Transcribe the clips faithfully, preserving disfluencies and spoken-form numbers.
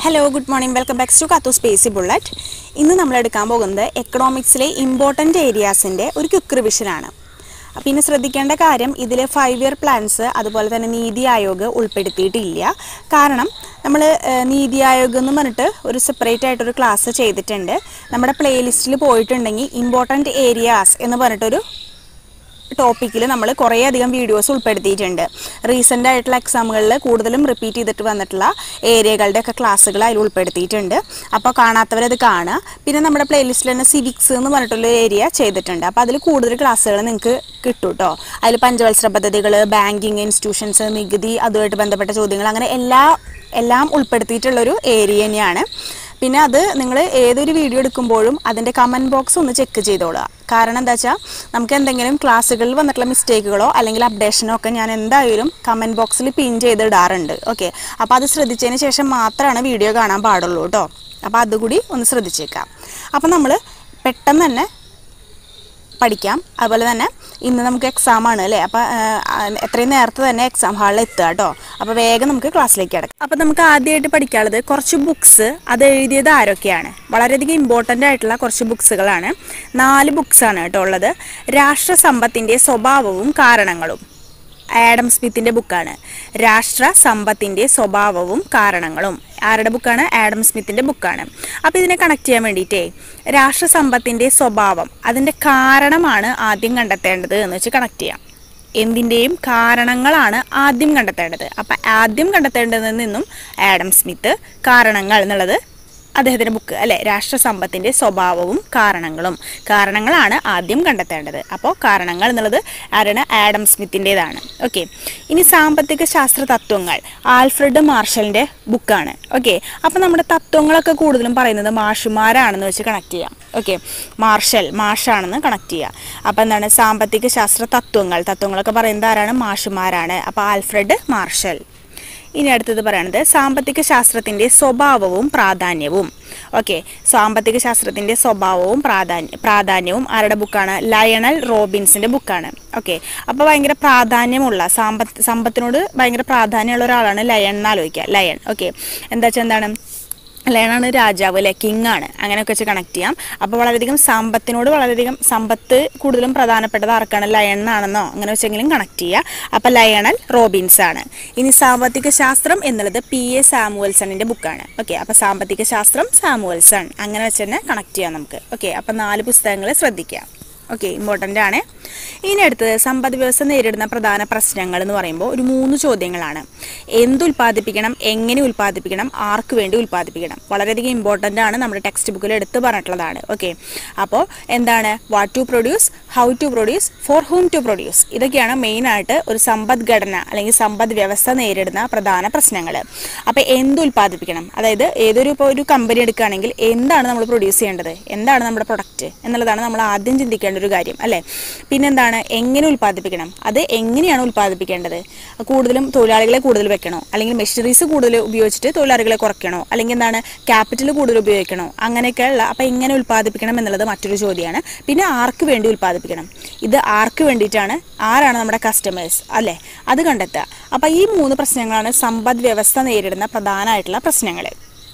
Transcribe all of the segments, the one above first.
Hello, good morning. Welcome back to Kathu Spacey Bullet. ഇന്ന് നമ്മൾ എടുക്കാൻ പോകുന്നത് എക്കണോമിക്സിലെ ഇമ്പോർട്ടന്റ് ഏരിയാസിന്റെ ഒരു ക്വിക്ക് റിവിഷൻ ആണ്. അപ്പോൾ ഇനി ശ്രദ്ധിക്കേണ്ട കാര്യം ഇതിലെ ഫൈവ് ഇയർ പ്ലാൻസ് അതുപോലെ തന്നെ നീതി ആയോഗ് ഉൾപ്പെടുത്തിയിട്ടില്ല. കാരണം നമ്മൾ നീതി ആയോഗ് എന്ന് പറഞ്ഞിട്ട് ഒരു സെപ്പറേറ്റ് ആയിട്ട് ഒരു ക്ലാസ് ചെയ്തിട്ടുണ്ട്. നമ്മുടെ പ്ലേലിസ്റ്റിൽ പോയിട്ടുണ്ടെങ്കിൽ ഇമ്പോർട്ടന്റ് ഏരിയാസ് എന്ന് പറഞ്ഞിട്ടൊരു ടോപ്പിക്കിൽ നമ്മൾ കുറേ അധികം വീഡിയോസ് ഉൾപ്പെടുത്തിയിട്ടുണ്ട്. റീസെൻ്റ് ആയിട്ടുള്ള എക്സാമുകളിൽ കൂടുതലും റിപ്പീറ്റ് ചെയ്തിട്ട് വന്നിട്ടുള്ള ഏരിയകളുടെ ഒക്കെ ക്ലാസ്സുകൾ അതിൽ ഉൾപ്പെടുത്തിയിട്ടുണ്ട്. അപ്പോൾ കാണാത്തവരത് കാണുക. പിന്നെ നമ്മുടെ പ്ലേലിസ്റ്റിൽ തന്നെ സിവിക്സ് എന്ന് പറഞ്ഞിട്ടുള്ള ഏരിയ ചെയ്തിട്ടുണ്ട്. അപ്പോൾ അതിൽ കൂടുതൽ ക്ലാസ്സുകൾ നിങ്ങൾക്ക് കിട്ടും കേട്ടോ. അതിൽ പഞ്ചവത്സര പദ്ധതികൾ, ബാങ്കിങ് ഇൻസ്റ്റിറ്റ്യൂഷൻസ്, നികുതി, അതുമായിട്ട് ബന്ധപ്പെട്ട ചോദ്യങ്ങൾ, അങ്ങനെ എല്ലാ എല്ലാം ഉൾപ്പെടുത്തിയിട്ടുള്ളൊരു ഏരിയ തന്നെയാണ്. പിന്നെ അത് നിങ്ങൾ ഏതൊരു വീഡിയോ എടുക്കുമ്പോഴും അതിൻ്റെ കമൻറ്റ് ബോക്സ് ഒന്ന് ചെക്ക് ചെയ്തോളുക. കാരണം എന്താ വെച്ചാൽ നമുക്ക് എന്തെങ്കിലും ക്ലാസ്സുകളിൽ വന്നിട്ടുള്ള മിസ്റ്റേക്കുകളോ അല്ലെങ്കിൽ അപ്ഡേഷനോ ഒക്കെ ഞാൻ എന്തായാലും കമൻറ്റ് ബോക്സിൽ പിൻ ചെയ്തിടാറുണ്ട്. ഓക്കെ, അപ്പോൾ അത് ശ്രദ്ധിച്ചതിന് ശേഷം മാത്രമാണ് വീഡിയോ കാണാൻ പാടുള്ളൂ കേട്ടോ. അപ്പോൾ അതുകൂടി ഒന്ന് ശ്രദ്ധിച്ചേക്കാം. അപ്പോൾ നമ്മൾ പെട്ടെന്ന് തന്നെ പഠിക്കാം. അതുപോലെ തന്നെ ഇന്ന് നമുക്ക് എക്സാം ആണ് അല്ലേ. അപ്പോൾ എത്രയും നേരത്തെ തന്നെ എക്സാം ഹാളിൽ എത്തുക കേട്ടോ. അപ്പോൾ വേഗം നമുക്ക് ക്ലാസ്സിലേക്ക് കിടക്കാം. അപ്പോൾ നമുക്ക് ആദ്യമായിട്ട് പഠിക്കാനുള്ളത് കുറച്ച് ബുക്സ്. അത് എഴുതിയത് ആരൊക്കെയാണ്? വളരെയധികം ഇമ്പോർട്ടൻ്റ് ആയിട്ടുള്ള കുറച്ച് ബുക്സുകളാണ്. നാല് ബുക്സാണ് കേട്ടോ ഉള്ളത്. രാഷ്ട്രസമ്പത്തിൻ്റെ സ്വഭാവവും കാരണങ്ങളും, ആഡം സ്മിത്തിൻ്റെ ബുക്കാണ്. രാഷ്ട്ര സമ്പത്തിൻ്റെ സ്വഭാവവും കാരണങ്ങളും ആരുടെ ബുക്കാണ്? ആഡം സ്മിത്തിൻ്റെ ബുക്കാണ്. അപ്പോൾ ഇതിനെ കണക്ട് ചെയ്യാൻ വേണ്ടിയിട്ടേ രാഷ്ട്രസമ്പത്തിൻ്റെ സ്വഭാവം, അതിൻ്റെ കാരണമാണ് ആദ്യം കണ്ടെത്തേണ്ടത് എന്ന് വെച്ച് കണക്ട് ചെയ്യാം. എന്തിൻ്റെയും കാരണങ്ങളാണ് ആദ്യം കണ്ടെത്തേണ്ടത്. അപ്പം ആദ്യം കണ്ടെത്തേണ്ടതിൽ നിന്നും ആഡം സ്മിത്ത്, കാരണങ്ങൾ എന്നുള്ളത് അദ്ദേഹത്തിൻ്റെ ബുക്ക് അല്ലേ. രാഷ്ട്രസമ്പത്തിൻ്റെ സ്വഭാവവും കാരണങ്ങളും, കാരണങ്ങളാണ് ആദ്യം കണ്ടെത്തേണ്ടത്. അപ്പോൾ കാരണങ്ങൾ എന്നുള്ളത് ആരാണ്? ആഡം സ്മിത്തിൻ്റെതാണ്. ഓക്കെ, ഇനി സാമ്പത്തിക ശാസ്ത്ര തത്വങ്ങൾ ആൽഫ്രഡ് മാർഷലിൻ്റെ ബുക്കാണ്. ഓക്കെ, അപ്പോൾ നമ്മുടെ തത്വങ്ങളൊക്കെ കൂടുതലും പറയുന്നത് മാഷുമാരാണെന്ന് വെച്ച് കണക്ട് ചെയ്യാം. ഓക്കെ, മാർഷൽ മാഷാണെന്ന് കണക്ട് ചെയ്യുക. അപ്പോൾ എന്താണ്? സാമ്പത്തിക ശാസ്ത്ര തത്വങ്ങൾ, തത്വങ്ങളൊക്കെ പറയുന്നത് ആരാണ്? മാഷുമാരാണ്. അപ്പോൾ ആൽഫ്രഡ് മാർഷൽ. ഇനി അടുത്തത് പറയുന്നത് സാമ്പത്തിക ശാസ്ത്രത്തിൻ്റെ സ്വഭാവവും പ്രാധാന്യവും. ഓക്കെ, സാമ്പത്തിക ശാസ്ത്രത്തിൻ്റെ സ്വഭാവവും പ്രാധാന്യ പ്രാധാന്യവും ആരുടെ ബുക്കാണ്? ലയണൽ റോബിൻസിൻ്റെ ബുക്കാണ്. ഓക്കെ, അപ്പോൾ ഭയങ്കര പ്രാധാന്യമുള്ള സമ്പത്ത് സമ്പത്തിനോട് ഭയങ്കര പ്രാധാന്യമുള്ള ഒരാളാണ് ലയൺ എന്ന് ആലോചിക്കുക. ലയൺ. ഓക്കെ, എന്താ വെച്ചാൽ എന്താണ്? ലയണാണ് രാജാവ് അല്ലെ, കിങ് ആണ്. അങ്ങനെയൊക്കെ വെച്ച് കണക്ട് ചെയ്യാം. അപ്പോൾ വളരെയധികം സമ്പത്തിനോട് വളരെയധികം സമ്പത്ത് കൂടുതലും പ്രധാനപ്പെട്ടത് ആർക്കാണ്? ലയൺ ആണെന്നോ അങ്ങനെ വെച്ചെങ്കിലും കണക്ട് ചെയ്യുക. അപ്പോൾ ലയണൽ റോബിൻസ് ആണ്. ഇനി സാമ്പത്തിക ശാസ്ത്രം എന്നുള്ളത് പി എ സാമുവൽസണിൻ്റെ ബുക്കാണ്. ഓക്കെ, അപ്പോൾ സാമ്പത്തിക ശാസ്ത്രം സാമുവൽസൺ അങ്ങനെ വെച്ച് തന്നെ കണക്ട് ചെയ്യാം നമുക്ക്. ഓക്കെ, അപ്പോൾ നാല് പുസ്തകങ്ങൾ ശ്രദ്ധിക്കാം. ഓക്കെ, ഇമ്പോർട്ടൻ്റ് ആണ്. ഇനി അടുത്തത് സമ്പദ് വ്യവസ്ഥ നേരിടുന്ന പ്രധാന പ്രശ്നങ്ങൾ എന്ന് പറയുമ്പോൾ ഒരു മൂന്ന് ചോദ്യങ്ങളാണ്. എന്തുൽപ്പാദിപ്പിക്കണം, എങ്ങനെ ഉൽപ്പാദിപ്പിക്കണം, ആർക്ക് വേണ്ടി ഉൽപ്പാദിപ്പിക്കണം. വളരെയധികം ഇമ്പോർട്ടൻ്റ് ആണ്, നമ്മുടെ ടെക്സ്റ്റ് ബുക്കിൽ എടുത്ത് പറഞ്ഞിട്ടുള്ളതാണ്. ഓക്കെ, അപ്പോൾ എന്താണ്? What to produce, how to produce, for whom to produce. ഇതൊക്കെയാണ് മെയിനായിട്ട് ഒരു സമ്പദ്ഘടന അല്ലെങ്കിൽ സമ്പദ് വ്യവസ്ഥ നേരിടുന്ന പ്രധാന പ്രശ്നങ്ങൾ. അപ്പോൾ എന്തുൽപ്പാദിപ്പിക്കണം, അതായത് ഏതൊരു ഇപ്പോൾ ഒരു കമ്പനി എടുക്കുകയാണെങ്കിൽ എന്താണ് നമ്മൾ പ്രൊഡ്യൂസ് ചെയ്യേണ്ടത്, എന്താണ് നമ്മുടെ പ്രൊഡക്റ്റ് എന്നുള്ളതാണ് നമ്മൾ ആദ്യം ചിന്തിക്കേണ്ട ഒരു കാര്യം അല്ലേ. പിന്നെന്താണ്? എങ്ങനെ ഉൽപ്പാദിപ്പിക്കണം, അത് എങ്ങനെയാണ് ഉൽപ്പാദിപ്പിക്കേണ്ടത്. കൂടുതലും തൊഴിലാളികളെ കൂടുതൽ വെക്കണോ, അല്ലെങ്കിൽ മെഷീനറീസ് കൂടുതൽ ഉപയോഗിച്ചിട്ട് തൊഴിലാളികളെ കുറയ്ക്കണോ, അല്ലെങ്കിൽ എന്താണ് ക്യാപിറ്റൽ കൂടുതൽ ഉപയോഗിക്കണോ, അങ്ങനെയൊക്കെയുള്ള. അപ്പോൾ എങ്ങനെ ഉൽപ്പാദിപ്പിക്കണം എന്നുള്ളത് മറ്റൊരു ചോദ്യമാണ്. പിന്നെ ആർക്ക് വേണ്ടി ഉൽപ്പാദിപ്പിക്കണം, ഇത് ആർക്ക് വേണ്ടിയിട്ടാണ്, ആരാണ് നമ്മുടെ കസ്റ്റമേഴ്സ് അല്ലേ, അത് കണ്ടെത്തുക. അപ്പോൾ ഈ മൂന്ന് പ്രശ്നങ്ങളാണ് സമ്പദ് വ്യവസ്ഥ നേരിടുന്ന പ്രധാനമായിട്ടുള്ള പ്രശ്നങ്ങൾ.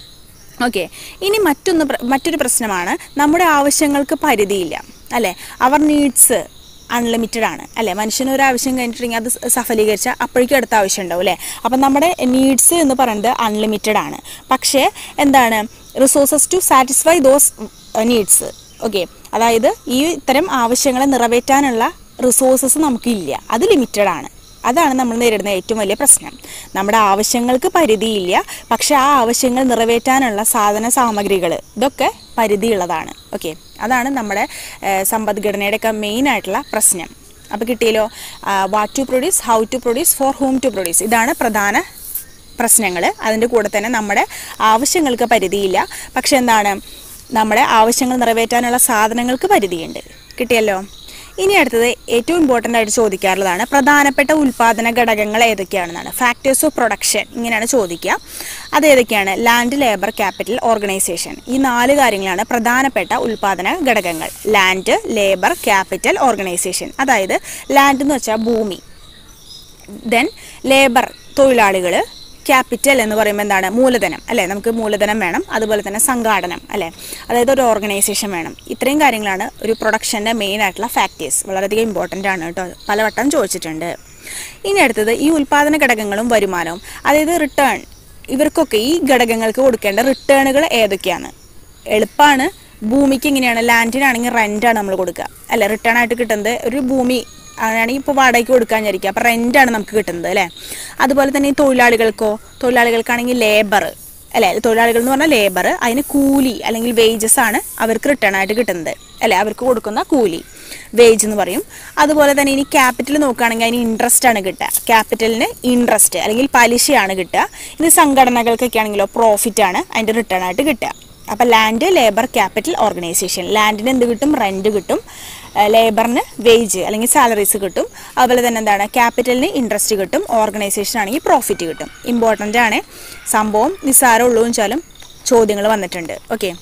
ഓക്കെ, ഇനി മറ്റൊന്ന് മറ്റൊരു പ്രശ്നമാണ് നമ്മുടെ ആവശ്യങ്ങൾക്ക് പരിധിയില്ല അല്ലേ. അവർ നീഡ്സ് അൺലിമിറ്റഡ് ആണ് അല്ലേ. മനുഷ്യന് ഒരു ആവശ്യം കഴിഞ്ഞിട്ടുണ്ടെങ്കിൽ അത് സഫലീകരിച്ചാൽ അപ്പോഴേക്കും അടുത്ത ആവശ്യം ഉണ്ടാവും അല്ലേ. അപ്പം നമ്മുടെ നീഡ്സ് എന്ന് പറയുന്നത് അൺലിമിറ്റഡ് ആണ്. പക്ഷേ എന്താണ്? Resources to satisfy those needs. Okay, അതായത് ഈ ഇത്തരം ആവശ്യങ്ങളെ നിറവേറ്റാനുള്ള റിസോഴ്സസ് നമുക്കില്ല, അത് ലിമിറ്റഡ് ആണ്. അതാണ് നമ്മൾ നേരിടുന്ന ഏറ്റവും വലിയ പ്രശ്നം. നമ്മുടെ ആവശ്യങ്ങൾക്ക് പരിധിയില്ല, പക്ഷെ ആ ആവശ്യങ്ങൾ നിറവേറ്റാനുള്ള സാധന സാമഗ്രികൾ ഇതൊക്കെ പരിധിയുള്ളതാണ്. ഓക്കെ, അതാണ് നമ്മുടെ സമ്പദ്ഘടനയുടെയൊക്കെ മെയിൻ ആയിട്ടുള്ള പ്രശ്നം. അപ്പോൾ കിട്ടിയല്ലോ. What to produce, how to produce, for whom to produce, ഇതാണ് പ്രധാന പ്രശ്നങ്ങൾ. അതിൻ്റെ കൂടെ തന്നെ നമ്മുടെ ആവശ്യങ്ങൾക്ക് പരിധിയില്ല, പക്ഷെ എന്താണ്? നമ്മുടെ ആവശ്യങ്ങൾ നിറവേറ്റാനുള്ള സാധനങ്ങൾക്ക് പരിധിയുണ്ട്. കിട്ടിയല്ലോ. ഇനി അടുത്തത് ഏറ്റവും ഇമ്പോർട്ടൻ്റ് ആയിട്ട് ചോദിക്കാറുള്ളതാണ് പ്രധാനപ്പെട്ട ഉൽപ്പാദന ഘടകങ്ങൾ ഏതൊക്കെയാണെന്നാണ്. ഫാക്ടേഴ്സ് ഓഫ് പ്രൊഡക്ഷൻ ഇങ്ങനെയാണ് ചോദിക്കുക. അത് ഏതൊക്കെയാണ്? Land, labour, capital, organisation. ഈ നാല് കാര്യങ്ങളാണ് പ്രധാനപ്പെട്ട ഉൽപ്പാദന ഘടകങ്ങൾ. Land, labour, capital, organisation. അതായത് ലാൻഡ് എന്ന് വെച്ചാൽ ഭൂമി, ദെൻ ലേബർ തൊഴിലാളികൾ, ക്യാപിറ്റൽ എന്ന് പറയുമ്പോൾ എന്താണ്? മൂലധനം അല്ലേ? നമുക്ക് മൂലധനം വേണം, അതുപോലെ തന്നെ സംഘാടനം അല്ലേ, അതായത് ഒരു ഓർഗനൈസേഷൻ വേണം. ഇത്രയും കാര്യങ്ങളാണ് ഒരു പ്രൊഡക്ഷൻ്റെ മെയിൻ ആയിട്ടുള്ള ഫാക്ടേഴ്സ്. വളരെയധികം ഇമ്പോർട്ടൻ്റ് ആണ് കേട്ടോ, പലവട്ടം ചോദിച്ചിട്ടുണ്ട്. ഇനി അടുത്തത് ഈ ഉൽപ്പാദന ഘടകങ്ങളും വരുമാനവും, അതായത് റിട്ടേൺ. ഇവർക്കൊക്കെ ഈ ഘടകങ്ങൾക്ക് കൊടുക്കേണ്ട റിട്ടേണുകൾ ഏതൊക്കെയാണ്? എളുപ്പമാണ്. ഭൂമിക്ക് എങ്ങനെയാണ്? ലാൻഡിനാണെങ്കിൽ റെൻ്റാണ് നമ്മൾ കൊടുക്കുക അല്ലേ? റിട്ടേൺ ആയിട്ട് കിട്ടുന്നത് ഒരു ഭൂമി അങ്ങനെയാണെങ്കിൽ ഇപ്പോൾ വാടകയ്ക്ക് കൊടുക്കാൻ വിചാരിക്കുക, അപ്പോൾ റെൻ്റാണ് നമുക്ക് കിട്ടുന്നത് അല്ലേ? അതുപോലെ തന്നെ ഈ തൊഴിലാളികൾക്കോ, തൊഴിലാളികൾക്കാണെങ്കിൽ ലേബർ അല്ലേ? തൊഴിലാളികൾ എന്ന് പറഞ്ഞാൽ ലേബർ, അതിന് കൂലി അല്ലെങ്കിൽ വേജസ് ആണ് അവർക്ക് റിട്ടേൺ ആയിട്ട് കിട്ടുന്നത് അല്ലേ? അവർക്ക് കൊടുക്കുന്ന കൂലി വേജ് എന്ന് പറയും. അതുപോലെ തന്നെ ഇനി ക്യാപിറ്റൽ നോക്കുകയാണെങ്കിൽ അതിന് ഇൻട്രസ്റ്റ് ആണ് കിട്ടുക. ക്യാപിറ്റലിന് ഇൻട്രസ്റ്റ് അല്ലെങ്കിൽ പലിശയാണ് കിട്ടുക. ഇനി സംഘടനകൾക്കൊക്കെ ആണെങ്കിലോ പ്രോഫിറ്റ് ആണ് അതിൻ്റെ റിട്ടേൺ ആയിട്ട് കിട്ടുക. അപ്പോൾ ലാൻഡ്, ലേബർ, ക്യാപിറ്റൽ, ഓർഗനൈസേഷൻ. ലാൻഡിന് എന്ത് കിട്ടും? റെൻറ്റ് കിട്ടും. ലേബറിന് വേജ് അല്ലെങ്കിൽ സാലറീസ് കിട്ടും. അതുപോലെ തന്നെ എന്താണ്? ക്യാപിറ്റലിന് ഇൻട്രസ്റ്റ് കിട്ടും. ഓർഗനൈസേഷൻ ആണെങ്കിൽ പ്രോഫിറ്റ് കിട്ടും. ഇമ്പോർട്ടൻ്റ് ആണ്. സംഭവം നിസ്സാരം ഉള്ളൂ വെച്ചാലും ചോദ്യങ്ങൾ വന്നിട്ടുണ്ട്. ഓക്കെ,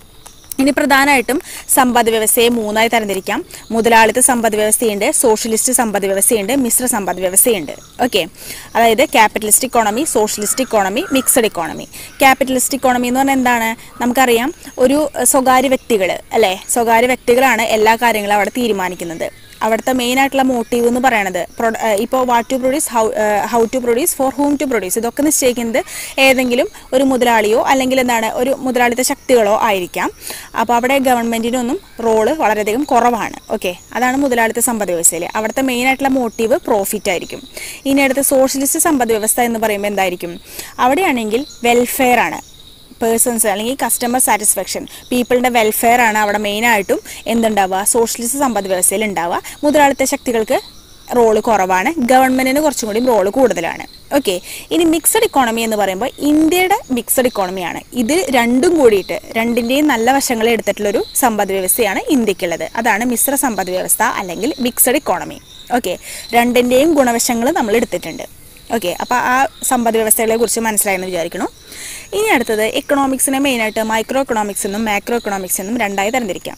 ഇനി പ്രധാനമായിട്ടും സമ്പദ് വ്യവസ്ഥയെ മൂന്നായി തരംതിരിക്കാം. മുതലാളിത്ത സമ്പദ് വ്യവസ്ഥയുണ്ട്, സോഷ്യലിസ്റ്റ് സമ്പദ് വ്യവസ്ഥയുണ്ട്, മിശ്ര സമ്പദ് വ്യവസ്ഥയുണ്ട്. ഓക്കെ, അതായത് capitalist economy, socialist economy, mixed economy. Capitalist economy എന്ന് പറഞ്ഞാൽ എന്താണ്? നമുക്കറിയാം, ഒരു സ്വകാര്യ വ്യക്തികൾ അല്ലേ? സ്വകാര്യ വ്യക്തികളാണ് എല്ലാ കാര്യങ്ങളും അവിടെ തീരുമാനിക്കുന്നത്. അവിടുത്തെ മെയിൻ ആയിട്ടുള്ള മോട്ടീവ് എന്ന് പറയുന്നത് ഇപ്പോൾ what to produce, how how to produce, for whom to produce, ഇതൊക്കെ നിശ്ചയിക്കുന്നത് ഏതെങ്കിലും ഒരു മുതലാളിയോ അല്ലെങ്കിൽ എന്താണ് ഒരു മുതലാളിത്ത ശക്തികളോ ആയിരിക്കാം. അപ്പോൾ അവിടെ ഗവൺമെൻറ്റിനൊന്നും റോള് വളരെയധികം കുറവാണ്. ഓക്കെ, അതാണ് മുതലാളിത്ത സമ്പദ് വ്യവസ്ഥയിൽ. അവിടുത്തെ മെയിൻ ആയിട്ടുള്ള മോട്ടീവ് പ്രോഫിറ്റ് ആയിരിക്കും. ഇനി അടുത്ത സോഷ്യലിസ്റ്റ് സമ്പദ് വ്യവസ്ഥ എന്ന് പറയുമ്പോൾ എന്തായിരിക്കും? അവിടെയാണെങ്കിൽ വെൽഫെയർ ആണ്, പേഴ്സൺസ് അല്ലെങ്കിൽ കസ്റ്റമർ സാറ്റിസ്ഫാക്ഷൻ, പീപ്പിളിൻ്റെ വെൽഫെയർ ആണ് അവിടെ മെയിനായിട്ടും എന്തുണ്ടാവുക? സോഷ്യലിസ്റ്റ് സമ്പദ് വ്യവസ്ഥയിൽ ഉണ്ടാവുക. മുതലാളിത്ത ശക്തികൾക്ക് റോള് കുറവാണ്, ഗവൺമെൻറ്റിന് കുറച്ചും കൂടി റോള് കൂടുതലാണ്. ഓക്കെ, ഇനി മിക്സഡ് ഇക്കോണമി എന്ന് പറയുമ്പോൾ ഇന്ത്യയുടെ മിക്സഡ് ഇക്കോണമിയാണ്. ഇത് രണ്ടും കൂടിയിട്ട് രണ്ടിൻ്റെയും നല്ല വശങ്ങൾ എടുത്തിട്ടുള്ളൊരു സമ്പദ് വ്യവസ്ഥയാണ് ഇന്ത്യക്കുള്ളത്. അതാണ് മിശ്ര സമ്പദ് വ്യവസ്ഥ അല്ലെങ്കിൽ മിക്സഡ് ഇക്കോണമി. ഓക്കെ, രണ്ടിൻ്റെയും ഗുണവശങ്ങൾ നമ്മൾ എടുത്തിട്ടുണ്ട്. ഓക്കെ, അപ്പോൾ ആ സമ്പദ് വ്യവസ്ഥകളെ കുറിച്ച് മനസ്സിലായെന്ന് വിചാരിക്കണം. ഇനി അടുത്തത് എക്കണോമിക്സിനെ മെയിനായിട്ട് മൈക്രോ എക്കണോമിക്സ് എന്നും മാക്രോ എക്കണോമിക്സ് എന്നും രണ്ടായി തരംതിരിക്കാം.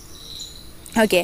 ഓക്കെ,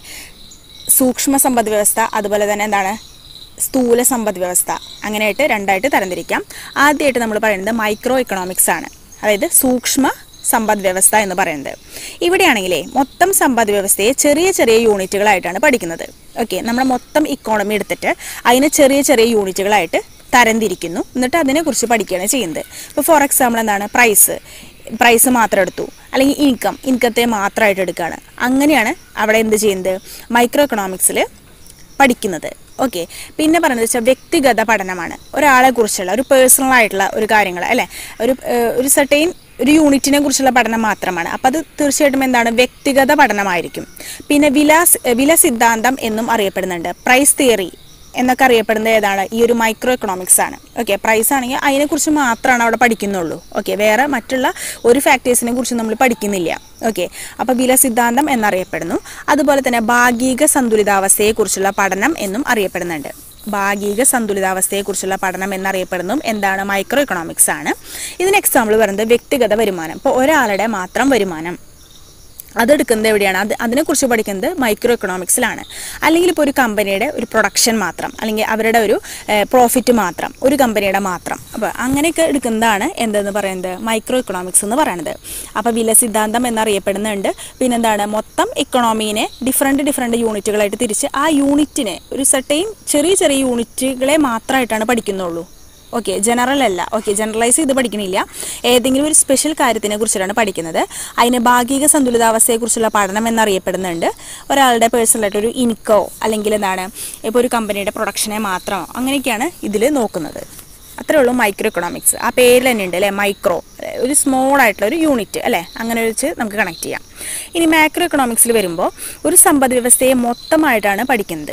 സൂക്ഷ്മ സമ്പദ് വ്യവസ്ഥ, അതുപോലെ തന്നെ എന്താണ് സ്ഥൂല സമ്പദ് വ്യവസ്ഥ, അങ്ങനെയായിട്ട് രണ്ടായിട്ട് തരംതിരിക്കാം. ആദ്യമായിട്ട് നമ്മൾ പറയുന്നത് മൈക്രോ എക്കണോമിക്സ് ആണ്, അതായത് സൂക്ഷ്മ സമ്പദ് വ്യവസ്ഥ എന്ന് പറയുന്നത്. ഇവിടെയാണെങ്കിലേ മൊത്തം സമ്പദ് വ്യവസ്ഥയെ ചെറിയ ചെറിയ യൂണിറ്റുകളായിട്ടാണ് പഠിക്കുന്നത്. ഓക്കെ, നമ്മൾ മൊത്തം ഇക്കോണമി എടുത്തിട്ട് അതിനെ ചെറിയ ചെറിയ യൂണിറ്റുകളായിട്ട് തരംതിരിക്കുന്നു, എന്നിട്ട് അതിനെക്കുറിച്ച് പഠിക്കുകയാണ് ചെയ്യുന്നത്. ഇപ്പോൾ ഫോർ എക്സാമ്പിൾ എന്താണ്? പ്രൈസ് പ്രൈസ് മാത്രം എടുത്തു, അല്ലെങ്കിൽ ഇൻകം ഇൻകത്തെ മാത്രമായിട്ട് എടുക്കുകയാണ്. അങ്ങനെയാണ് അവിടെ എന്ത് ചെയ്യുന്നത്? മൈക്രോ എക്കണോമിക്സിൽ പഠിക്കുന്നത്. ഓക്കെ, പിന്നെ പറയുന്നത് വെച്ചാൽ വ്യക്തിഗത പഠനമാണ്. ഒരാളെ കുറിച്ചുള്ള ഒരു പേഴ്സണൽ ആയിട്ടുള്ള ഒരു കാര്യങ്ങൾ അല്ലേ, ഒരു ഒരു സെർട്ടൈൻ ഒരു യൂണിറ്റിനെ കുറിച്ചുള്ള പഠനം മാത്രമാണ്. അപ്പോൾ അത് തീർച്ചയായിട്ടും എന്താണ്? വ്യക്തിഗത പഠനമായിരിക്കും. പിന്നെ വില വില സിദ്ധാന്തം എന്നും അറിയപ്പെടുന്നുണ്ട്. പ്രൈസ് തിയറി എന്നൊക്കെ അറിയപ്പെടുന്നത് ഏതാണ്? ഈ ഒരു മൈക്രോ എക്കണോമിക്സ് ആണ്. ഓക്കെ, പ്രൈസ് ആണെങ്കിൽ അതിനെക്കുറിച്ച് മാത്രമാണ് അവിടെ പഠിക്കുന്നുള്ളൂ. ഓക്കെ, വേറെ മറ്റുള്ള ഒരു ഫാക്ടേഴ്സിനെ കുറിച്ച് നമ്മൾ പഠിക്കുന്നില്ല. ഓക്കെ, അപ്പോൾ വില സിദ്ധാന്തം എന്നറിയപ്പെടുന്നു. അതുപോലെ തന്നെ ഭാഗിക സന്തുലിതാവസ്ഥയെക്കുറിച്ചുള്ള പഠനം എന്നും അറിയപ്പെടുന്നുണ്ട്. ഭാഗിക സന്തുലിതാവസ്ഥയെക്കുറിച്ചുള്ള പഠനം എന്നറിയപ്പെടുന്നതും എന്താണ്? മൈക്രോ എക്കണോമിക്സ് ആണ്. ഇതിന് എക്സാമ്പിൾ പറയുന്നത് വ്യക്തിഗത വരുമാനം. ഇപ്പോൾ ഒരാളുടെ മാത്രം വരുമാനം അതെടുക്കുന്നത് എവിടെയാണ്? അത് അതിനെക്കുറിച്ച് പഠിക്കുന്നത് മൈക്രോ എക്കണോമിക്സിലാണ്. അല്ലെങ്കിൽ ഇപ്പോൾ ഒരു കമ്പനിയുടെ ഒരു പ്രൊഡക്ഷൻ മാത്രം, അല്ലെങ്കിൽ അവരുടെ ഒരു പ്രോഫിറ്റ് മാത്രം, ഒരു കമ്പനിയുടെ മാത്രം, അപ്പോൾ അങ്ങനെയൊക്കെ എടുക്കുന്നതാണ് എന്തെന്ന് പറയുന്നത്? മൈക്രോ എക്കണോമിക്സ് എന്ന് പറയുന്നത്. അപ്പോൾ വില സിദ്ധാന്തം എന്നറിയപ്പെടുന്നുണ്ട്. പിന്നെന്താണ്? മൊത്തം ഇക്കണോമീനെ ഡിഫറെൻറ്റ് ഡിഫറെൻറ്റ് യൂണിറ്റുകളായിട്ട് തിരിച്ച് ആ യൂണിറ്റിനെ ഒരു സെർട്ടൈൻ ചെറിയ ചെറിയ യൂണിറ്റുകളെ മാത്രമായിട്ടാണ് പഠിക്കുന്നുള്ളൂ. ഓക്കെ, ജനറൽ അല്ല. ഓക്കെ, ജനറലൈസ് ചെയ്ത് പഠിക്കണില്ല, ഏതെങ്കിലും ഒരു സ്പെഷ്യൽ കാര്യത്തിനെ കുറിച്ചിട്ടാണ് പഠിക്കുന്നത്. അതിന് ഭാഗിക സന്തുലിതാവസ്ഥയെക്കുറിച്ചുള്ള പഠനം എന്നറിയപ്പെടുന്നുണ്ട്. ഒരാളുടെ പേഴ്സണലായിട്ടൊരു ഇൻകോ അല്ലെങ്കിൽ എന്താണ് ഇപ്പോൾ ഒരു കമ്പനിയുടെ പ്രൊഡക്ഷനെ മാത്രമോ അങ്ങനെയൊക്കെയാണ് ഇതിൽ നോക്കുന്നത്. അത്രേ ഉള്ളൂ മൈക്രോ എക്കണോമിക്സ്. ആ പേരിൽ തന്നെ ഉണ്ട് അല്ലേ, മൈക്രോ, ഒരു സ്മോൾ ആയിട്ടുള്ള ഒരു യൂണിറ്റ് അല്ലേ, അങ്ങനെ വെച്ച് നമുക്ക് കണക്ട് ചെയ്യാം. ഇനി മാക്രോ എക്കണോമിക്സിൽ വരുമ്പോൾ ഒരു സമ്പദ് വ്യവസ്ഥയെ മൊത്തമായിട്ടാണ് പഠിക്കുന്നത്.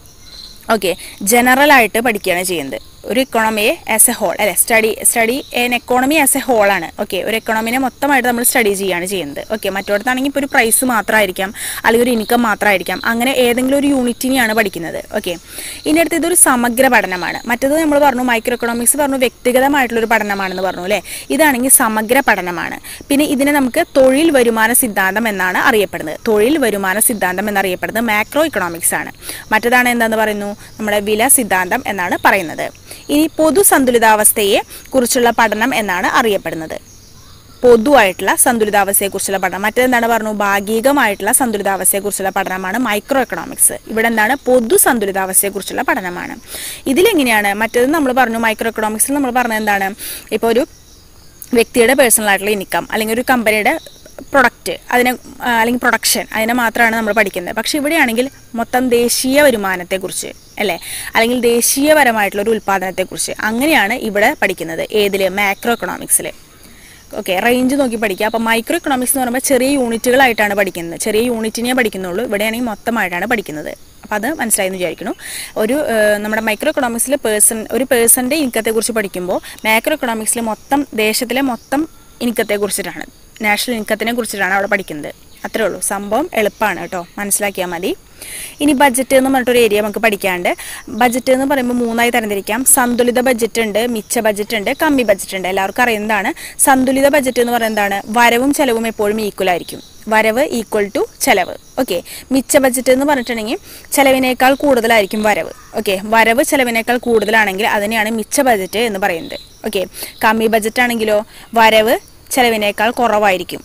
ഓക്കെ, ജനറലായിട്ട് പഠിക്കുകയാണ് ചെയ്യുന്നത്. ഒരു ഇക്കോണമിയെ ആസ് എ ഹോൾ അല്ലെ, study study an economy as a ഹോളാണ്. ഓക്കെ, ഒരു എക്കോണമിനെ മൊത്തമായിട്ട് നമ്മൾ സ്റ്റഡി ചെയ്യുകയാണ് ചെയ്യുന്നത്. ഓക്കെ, മറ്റോടത്താണെങ്കിൽ ഇപ്പോൾ ഒരു പ്രൈസ് മാത്രമായിരിക്കാം, അല്ലെങ്കിൽ ഒരു ഇൻകം മാത്രമായിരിക്കാം, അങ്ങനെ ഏതെങ്കിലും ഒരു യൂണിറ്റിനെയാണ് പഠിക്കുന്നത്. ഓക്കെ, ഇനി അടുത്ത് ഇതൊരു സമഗ്ര പഠനമാണ്. മറ്റേത് നമ്മൾ പറഞ്ഞു മൈക്രോ എക്കണോമിക്സ് പറഞ്ഞു വ്യക്തിഗതമായിട്ടുള്ളൊരു പഠനമാണെന്ന് പറഞ്ഞു അല്ലേ, ഇതാണെങ്കിൽ സമഗ്ര പഠനമാണ്. പിന്നെ ഇതിനെ നമുക്ക് തൊഴിൽ വരുമാന സിദ്ധാന്തം എന്നാണ് അറിയപ്പെടുന്നത്. തൊഴിൽ വരുമാന സിദ്ധാന്തം എന്നറിയപ്പെടുന്നത് മാക്രോ ഇക്കണോമിക്സ് ആണ്. മറ്റേതാണ് എന്താണെന്ന് പറയുന്നു? നമ്മുടെ വില സിദ്ധാന്തം എന്നാണ് പറയുന്നത്. ഇനി പൊതു സന്തുലിതാവസ്ഥയെ കുറിച്ചുള്ള പഠനം എന്നാണ് അറിയപ്പെടുന്നത്. പൊതുവായിട്ടുള്ള സന്തുലിതാവസ്ഥയെക്കുറിച്ചുള്ള പഠനം. മറ്റേതെന്താണ് പറഞ്ഞു? ഭാഗികമായിട്ടുള്ള സന്തുലിതാവസ്ഥയെക്കുറിച്ചുള്ള പഠനമാണ് മൈക്രോ എക്കണോമിക്സ്. ഇവിടെ എന്താണ്? പൊതു സന്തുലിതാവസ്ഥയെക്കുറിച്ചുള്ള പഠനമാണ്. ഇതിലെങ്ങനെയാണ്? മറ്റേത് നമ്മൾ പറഞ്ഞു മൈക്രോ എക്കണോമിക്സിൽ നമ്മൾ പറഞ്ഞത് എന്താണ്? ഇപ്പോൾ ഒരു വ്യക്തിയുടെ പേഴ്സണൽ ആയിട്ടുള്ള ഇൻകം അല്ലെങ്കിൽ ഒരു കമ്പനിയുടെ പ്രൊഡക്റ്റ് അതിനെ അല്ലെങ്കിൽ പ്രൊഡക്ഷൻ അതിനെ മാത്രമാണ് നമ്മൾ പഠിക്കുന്നത്. പക്ഷെ ഇവിടെയാണെങ്കിൽ മൊത്തം ദേശീയ വരുമാനത്തെക്കുറിച്ച് അല്ലേ, അല്ലെങ്കിൽ ദേശീയപരമായിട്ടുള്ള ഒരു ഉൽപ്പാദനത്തെക്കുറിച്ച് അങ്ങനെയാണ് ഇവിടെ പഠിക്കുന്നത്. ഏതിൽ? മാക്രോ എക്കണോമിക്സിൽ. ഓക്കെ, റേഞ്ച് നോക്കി പഠിക്കുക. അപ്പോൾ മൈക്രോ എക്കണോമിക്സ് എന്ന് പറയുമ്പോൾ ചെറിയ യൂണിറ്റുകളായിട്ടാണ് പഠിക്കുന്നത്. ചെറിയ യൂണിറ്റിനെ പഠിക്കുന്നുള്ളൂ. ഇവിടെയാണെങ്കിൽ മൊത്തമായിട്ടാണ് പഠിക്കുന്നത്. അപ്പോൾ അത് മനസ്സിലായെന്ന് വിചാരിക്കുന്നു. ഒരു നമ്മുടെ മൈക്രോ എക്കണോമിക്സിൽ പേഴ്സൺ ഒരു പേഴ്സൻ്റെ ഇൻകത്തെക്കുറിച്ച് പഠിക്കുമ്പോൾ മാക്രോ എക്കണോമിക്സിൽ മൊത്തം ദേശത്തിലെ മൊത്തം ഇൻകത്തെക്കുറിച്ചിട്ടാണ്, നാഷണൽ ഇൻകത്തിനെ കുറിച്ചിട്ടാണ് അവിടെ പഠിക്കുന്നത്. അത്രേ ഉള്ളൂ. സംഭവം എളുപ്പമാണ് കേട്ടോ, മനസ്സിലാക്കിയാൽ മതി. ഇനി ബഡ്ജറ്റ് എന്ന് പറഞ്ഞിട്ടൊരു ഏരിയ നമുക്ക് പഠിക്കാണ്ട്. ബഡ്ജറ്റ് എന്ന് പറയുമ്പോൾ മൂന്നായി തരംതിരിക്കാം. സന്തുലിത ബഡ്ജറ്റ് ഉണ്ട്, മിച്ച ബഡ്ജറ്റ് ഉണ്ട്, കമ്മി ബഡ്ജറ്റ് ഉണ്ട്. എല്ലാവർക്കും അറിയുന്നതാണ്. സന്തുലിത ബഡ്ജറ്റ് എന്ന് പറയുന്നത് എന്താണ്? വരവും ചെലവും എപ്പോഴും ഈക്വൽ ആയിരിക്കും. വരവ് ഈക്വൽ ടു ചെലവ്. ഓക്കെ. മിച്ച ബഡ്ജറ്റ് എന്ന് പറഞ്ഞിട്ടുണ്ടെങ്കിൽ ചെലവിനേക്കാൾ കൂടുതലായിരിക്കും വരവ്. ഓക്കെ, വരവ് ചെലവിനേക്കാൾ കൂടുതലാണെങ്കിൽ അതിനെയാണ് മിച്ച ബഡ്ജറ്റ് എന്ന് പറയുന്നത്. ഓക്കെ. കമ്മി ബഡ്ജറ്റ് ആണെങ്കിലോ വരവ് ചെലവിനേക്കാൾ കുറവായിരിക്കും.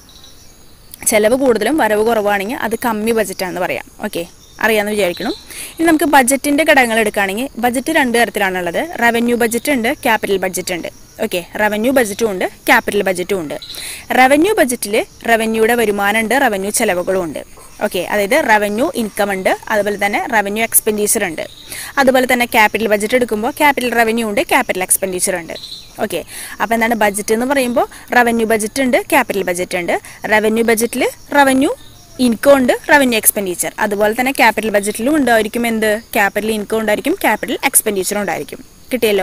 ചെലവ് കൂടുതലും വരവ് കുറവാണെങ്കിൽ അത് കമ്മി ബഡ്ജറ്റാണെന്ന് പറയാം. ഓക്കെ, അറിയാമെന്ന് വിചാരിക്കണം. ഇനി നമുക്ക് ബഡ്ജറ്റിൻ്റെ ഘടകങ്ങൾ എടുക്കുകയാണെങ്കിൽ ബഡ്ജറ്റ് രണ്ട് തരത്തിലാണുള്ളത്. റവന്യൂ ബഡ്ജറ്റ് ഉണ്ട്, ക്യാപിറ്റൽ ബഡ്ജറ്റ് ഉണ്ട്. ഓക്കെ, റവന്യൂ ബഡ്ജറ്റും ഉണ്ട്, ക്യാപിറ്റൽ ബഡ്ജറ്റും ഉണ്ട്. റവന്യൂ ബഡ്ജറ്റിൽ റവന്യൂയുടെ വരുമാനം ഉണ്ട്, റവന്യൂ ചെലവുകളും ഉണ്ട്. ഓക്കെ, അതായത് റവന്യൂ ഇൻകം ഉണ്ട്, അതുപോലെ തന്നെ റവന്യൂ എക്സ്പെൻഡിച്ചർ ഉണ്ട്. അതുപോലെ തന്നെ ക്യാപിറ്റൽ ബഡ്ജറ്റ് എടുക്കുമ്പോൾ ക്യാപിറ്റൽ റവന്യൂ ഉണ്ട്, ക്യാപിറ്റൽ എക്സ്പെൻഡിച്ചർ ഉണ്ട്. ഓക്കെ, അപ്പോൾ എന്താണ് ബഡ്ജറ്റ് എന്ന് പറയുമ്പോൾ റവന്യൂ ബഡ്ജറ്റ് ഉണ്ട്, ക്യാപിറ്റൽ ബഡ്ജറ്റ് ഉണ്ട്. റവന്യൂ ബഡ്ജറ്റിൽ റവന്യൂ ഇൻകം ഉണ്ട്, റവന്യൂ എക്സ്പെൻഡിച്ചർ. അതുപോലെ തന്നെ ക്യാപിറ്റൽ ബഡ്ജറ്റിലും ഉണ്ടായിരിക്കും എന്ത്? ക്യാപിറ്റൽ ഇൻകം ഉണ്ടായിരിക്കും, ക്യാപിറ്റൽ എക്സ്പെൻഡിച്ചറും ഉണ്ടായിരിക്കും. കിട്ടിയല്ലോ.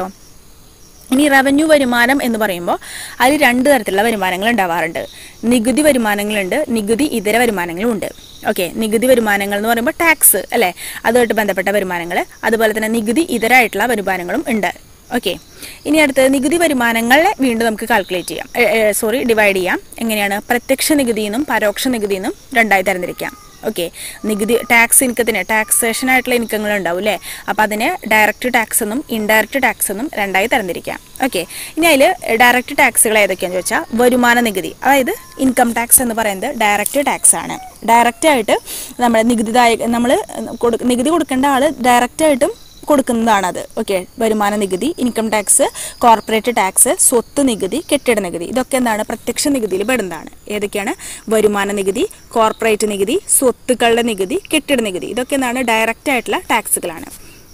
ഇനി റവന്യൂ വരുമാനം എന്ന് പറയുമ്പോൾ അതിൽ രണ്ട് തരത്തിലുള്ള വരുമാനങ്ങൾ ഉണ്ടാവാറുണ്ട്. നികുതി വരുമാനങ്ങളുണ്ട്, നികുതി ഇതര വരുമാനങ്ങളും ഉണ്ട്. ഓക്കെ, നികുതി വരുമാനങ്ങൾ എന്ന് പറയുമ്പോൾ ടാക്സ് അല്ലേ, അതുമായിട്ട് ബന്ധപ്പെട്ട വരുമാനങ്ങൾ. അതുപോലെ തന്നെ നികുതി ഇതരായിട്ടുള്ള വരുമാനങ്ങളും ഉണ്ട്. ഓക്കെ, ഇനി അടുത്ത് നികുതി വരുമാനങ്ങളെ വീണ്ടും നമുക്ക് കാൽക്കുലേറ്റ് ചെയ്യാം, സോറി ഡിവൈഡ് ചെയ്യാം. എങ്ങനെയാണ്? പ്രത്യക്ഷ നികുതിയെന്നും പരോക്ഷ നികുതിയെന്നും രണ്ടായി തരംതിരിക്കാം. ഓക്കെ, നികുതി ടാക്സ് ഇൻകത്തിന് ടാക്സേഷൻ ആയിട്ടുള്ള ഇൻകങ്ങൾ ഉണ്ടാവും അല്ലേ, അപ്പോൾ അതിന് ഡയറക്റ്റ് ടാക്സ് എന്നും ഇൻഡയറക്റ്റ് ടാക്സ് എന്നും രണ്ടായി തരംതിരിക്കാം. ഓക്കെ, ഇനി അതിൽ ഡയറക്റ്റ് ടാക്സുകൾ ഏതൊക്കെയാണെന്ന് ചോദിച്ചാൽ വരുമാന നികുതി, അതായത് ഇൻകം ടാക്സ് എന്ന് പറയുന്നത് ഡയറക്റ്റ് ടാക്സ് ആണ്. ഡയറക്റ്റ് ആയിട്ട് നമ്മൾ നികുതിദായക നമ്മൾ നികുതി കൊടുക്കേണ്ട ആൾ ഡയറക്റ്റ് ആയിട്ടും കൊടുക്കുന്നതാണത്. ഓക്കെ, വരുമാന നികുതി, ഇൻകം ടാക്സ്, കോർപ്പറേറ്റ് ടാക്സ്, സ്വത്ത് നികുതി, കെട്ടിട നികുതി, ഇതൊക്കെ എന്താണ്? പ്രത്യക്ഷ നികുതിയിൽ പെടുന്നതാണ്. ഏതൊക്കെയാണ്? വരുമാന നികുതി, കോർപ്പറേറ്റ് നികുതി, സ്വത്തുക്കളുടെ നികുതി, കെട്ടിട നികുതി, ഇതൊക്കെ എന്താണ്? ഡയറക്റ്റ് ആയിട്ടുള്ള ടാക്സുകളാണ്.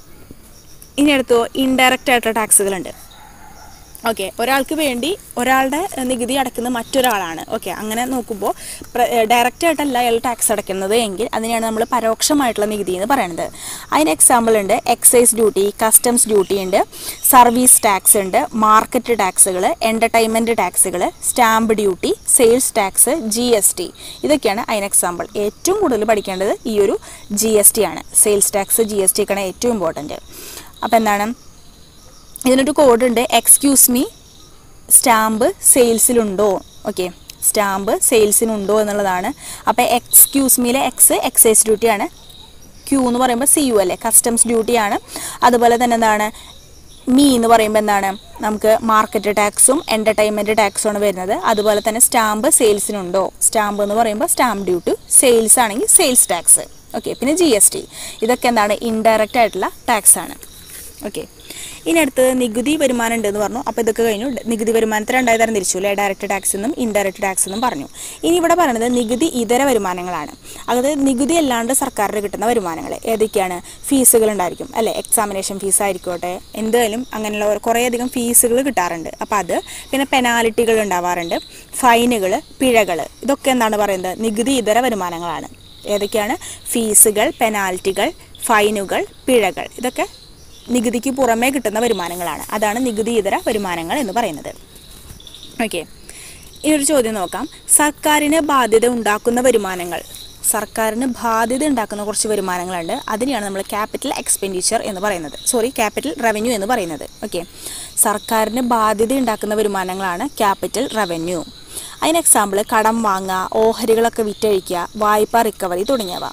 ഇനി അടുത്തോ ഇൻഡയറക്റ്റ് ആയിട്ടുള്ള ടാക്സുകളുണ്ട്. ഓക്കെ, ഒരാൾക്ക് വേണ്ടി ഒരാളുടെ നികുതി അടയ്ക്കുന്ന മറ്റൊരാളാണ്. ഓക്കെ, അങ്ങനെ നോക്കുമ്പോൾ ഡയറക്റ്റ് ആയിട്ടല്ല അയാൾ ടാക്സ് അടയ്ക്കുന്നത് എങ്കിൽ അതിനെയാണ് നമ്മൾ പരോക്ഷമായിട്ടുള്ള നികുതി എന്ന് പറയുന്നത്. അതിന് എക്സാമ്പിൾ ഉണ്ട് എക്സൈസ് ഡ്യൂട്ടി, കസ്റ്റംസ് ഡ്യൂട്ടി ഉണ്ട്, സർവീസ് ടാക്സ് ഉണ്ട്, മാർക്കറ്റ് ടാക്സുകൾ, എൻ്റർടൈൻമെൻറ്റ് ടാക്സുകൾ, stamp duty, sales tax, G S T, ഇതൊക്കെയാണ് അതിന് എക്സാമ്പിൾ. ഏറ്റവും കൂടുതൽ പഠിക്കേണ്ടത് ഈ ഒരു ജി എസ് ടി ആണ്. Sales tax, G S T ഒക്കെയാണ് ഏറ്റവും ഇമ്പോർട്ടൻറ്റ്. അപ്പോൾ എന്താണ്? ഇതിനൊരു കോഡ് ഉണ്ട്, എക്സ്ക്യൂസ് മീ സ്റ്റാമ്പ് സെയിൽസിലുണ്ടോ? ഓക്കെ, സ്റ്റാമ്പ് സെയിൽസിനുണ്ടോ എന്നുള്ളതാണ്. അപ്പോൾ എക്സ്ക്യൂസ് മീയിലെ എക്സ് എക്സൈസ് ഡ്യൂട്ടിയാണ്, ക്യൂ എന്ന് പറയുമ്പോൾ സി യു അല്ലേ, കസ്റ്റംസ് ഡ്യൂട്ടിയാണ്. അതുപോലെ തന്നെ എന്താണ്? മീ എന്ന് പറയുമ്പോൾ എന്താണ്? നമുക്ക് മാർക്കറ്റ് ടാക്സും എൻ്റർടൈൻമെൻറ്റ് ടാക്സും ആണ് വരുന്നത്. അതുപോലെ തന്നെ സ്റ്റാമ്പ് സെയിൽസിനുണ്ടോ? സ്റ്റാമ്പ് എന്ന് പറയുമ്പോൾ സ്റ്റാമ്പ് ഡ്യൂട്ടി, സെയിൽസ് ആണെങ്കിൽ സെയിൽസ് ടാക്സ്. ഓക്കെ, പിന്നെ ജി എസ് ടി, ഇതൊക്കെ എന്താണ്? ഇൻഡയറക്റ്റ് ആയിട്ടുള്ള ടാക്സ് ആണ്. ഓക്കെ, ഇനി അടുത്ത് നികുതി വരുമാനം ഉണ്ടെന്ന് പറഞ്ഞു. അപ്പോൾ ഇതൊക്കെ കഴിഞ്ഞു. നികുതി വരുമാനത്തെ രണ്ടായി തരം തിരിച്ചു അല്ലേ, ഡയറക്റ്റ് ടാക്സ് എന്നും ഇൻഡയറക്റ്റ് ടാക്സ് എന്നും പറഞ്ഞു. ഇനി ഇവിടെ പറയുന്നത് നികുതി ഇതര വരുമാനങ്ങളാണ്. അതായത് നികുതി അല്ലാണ്ട് സർക്കാരിന് കിട്ടുന്ന വരുമാനങ്ങൾ ഏതൊക്കെയാണ്? ഫീസുകൾ ഉണ്ടായിരിക്കും അല്ലേ, എക്സാമിനേഷൻ ഫീസ് ആയിക്കോട്ടെ, എന്തായാലും അങ്ങനെയുള്ള കുറേയധികം ഫീസുകൾ കിട്ടാറുണ്ട്. അപ്പോൾ അത്, പിന്നെ പെനാൽറ്റികൾ ഉണ്ടാവാറുണ്ട്, ഫൈനുകൾ, പിഴകൾ, ഇതൊക്കെ എന്താണ് പറയുന്നത്? നികുതി ഇതര വരുമാനങ്ങളാണ്. ഏതൊക്കെയാണ്? ഫീസുകൾ, പെനാൽറ്റികൾ, ഫൈനുകൾ, പിഴകൾ, ഇതൊക്കെ നികുതിക്ക് പുറമേ കിട്ടുന്ന വരുമാനങ്ങളാണ്. അതാണ് നികുതി ഇതര വരുമാനങ്ങൾ എന്ന് പറയുന്നത്. ഓക്കെ, ഇനിയൊരു ചോദ്യം നോക്കാം. സർക്കാരിന് ബാധ്യത ഉണ്ടാക്കുന്ന വരുമാനങ്ങൾ. സർക്കാരിന് ബാധ്യത ഉണ്ടാക്കുന്ന കുറച്ച് വരുമാനങ്ങളുണ്ട്. അതിനെയാണ് നമ്മൾ ക്യാപിറ്റൽ എക്സ്പെൻഡിച്ചർ എന്ന് പറയുന്നത്, സോറി ക്യാപിറ്റൽ റവന്യൂ എന്ന് പറയുന്നത്. ഓക്കെ, സർക്കാരിന് ബാധ്യത ഉണ്ടാക്കുന്ന വരുമാനങ്ങളാണ് ക്യാപിറ്റൽ റവന്യൂ. അതിന് എക്സാമ്പിൾ കടം വാങ്ങുക, ഓഹരികളൊക്കെ വിറ്റഴിക്കുക, വായ്പ റിക്കവറി തുടങ്ങിയവ.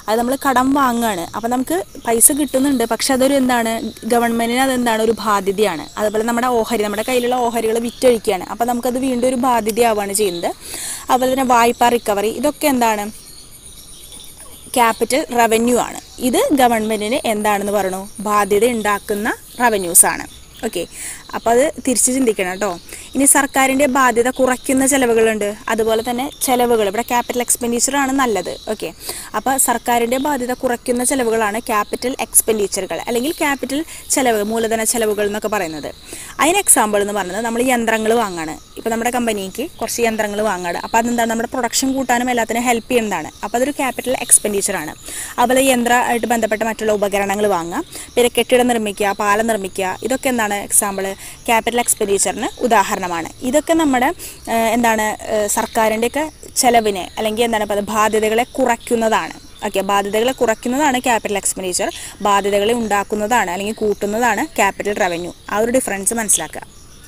അത് നമ്മൾ കടം വാങ്ങുകയാണ്. അപ്പം നമുക്ക് പൈസ കിട്ടുന്നുണ്ട്, പക്ഷെ അതൊരു എന്താണ്, ഗവൺമെൻറ്റിന് അതെന്താണ്, ഒരു ബാധ്യതയാണ്. അതുപോലെ നമ്മുടെ ഓഹരി, നമ്മുടെ കയ്യിലുള്ള ഓഹരികൾ വിറ്റഴിക്കുകയാണ്. അപ്പം നമുക്കത് വീണ്ടും ഒരു ബാധ്യതയാവുകയാണ് ചെയ്യുന്നത്. അതുപോലെ തന്നെ വായ്പ റിക്കവറി, ഇതൊക്കെ എന്താണ്, ക്യാപിറ്റൽ റവന്യൂ ആണ്. ഇത് ഗവൺമെൻറ്റിന് എന്താണെന്ന് പറയണു, ബാധ്യത ഉണ്ടാക്കുന്ന റവന്യൂസാണ്. ഓക്കെ, അപ്പോൾ അത് തിരിച്ച് ചിന്തിക്കണം കേട്ടോ. ഇനി സർക്കാരിൻ്റെ ബാധ്യത കുറയ്ക്കുന്ന ചിലവുകളുണ്ട്, അതുപോലെ തന്നെ ചിലവുകൾ, ഇവിടെ ക്യാപിറ്റൽ എക്സ്പെൻഡിച്ചർ ആണ് നല്ലത്. ഓക്കെ, അപ്പോൾ സർക്കാരിൻ്റെ ബാധ്യത കുറയ്ക്കുന്ന ചിലവുകളാണ് ക്യാപിറ്റൽ എക്സ്പെൻഡിച്ചറുകൾ അല്ലെങ്കിൽ ക്യാപിറ്റൽ ചിലവ്, മൂലധന ചിലവുകൾ എന്നൊക്കെ പറയുന്നത്. അതിന് എക്സാമ്പിൾ എന്ന് പറയുന്നത് നമ്മൾ യന്ത്രങ്ങൾ വാങ്ങാണ്. ഇപ്പോൾ നമ്മുടെ കമ്പനിക്ക് കുറച്ച് യന്ത്രങ്ങൾ വാങ്ങാണ്. അപ്പോൾ അതെന്താണ്, നമ്മുടെ പ്രൊഡക്ഷൻ കൂട്ടാനും എല്ലാത്തിനും ഹെൽപ്പ് ചെയ്യുന്നതാണ്. അപ്പോൾ അതൊരു ക്യാപിറ്റൽ എക്സ്പെൻഡിച്ചറാണ്. അതുപോലെ യന്ത്രമായിട്ട് ബന്ധപ്പെട്ട മറ്റുള്ള ഉപകരണങ്ങൾ വാങ്ങുക, പിന്നെ കെട്ടിടം നിർമ്മിക്കുക, പാലം നിർമ്മിക്കുക, ഇതൊക്കെ എന്താണ്, എക്സാമ്പിൾ ക്യാപിറ്റൽ എക്സ്പെൻഡിച്ചറിന് ഉദാഹരണമാണ്. ഇതൊക്കെ നമ്മുടെ എന്താണ്, സർക്കാരിൻ്റെയൊക്കെ ചെലവിനെ അല്ലെങ്കിൽ എന്താണ് പറയുക, ബാധ്യതകളെ കുറയ്ക്കുന്നതാണ്. ഓക്കെ, ബാധ്യതകളെ കുറയ്ക്കുന്നതാണ് ക്യാപിറ്റൽ എക്സ്പെൻഡിച്ചർ, ബാധ്യതകളെ ഉണ്ടാക്കുന്നതാണ് അല്ലെങ്കിൽ കൂട്ടുന്നതാണ് ക്യാപിറ്റൽ റവന്യൂ. ആ ഒരു ഡിഫറൻസ് മനസ്സിലാക്കുക.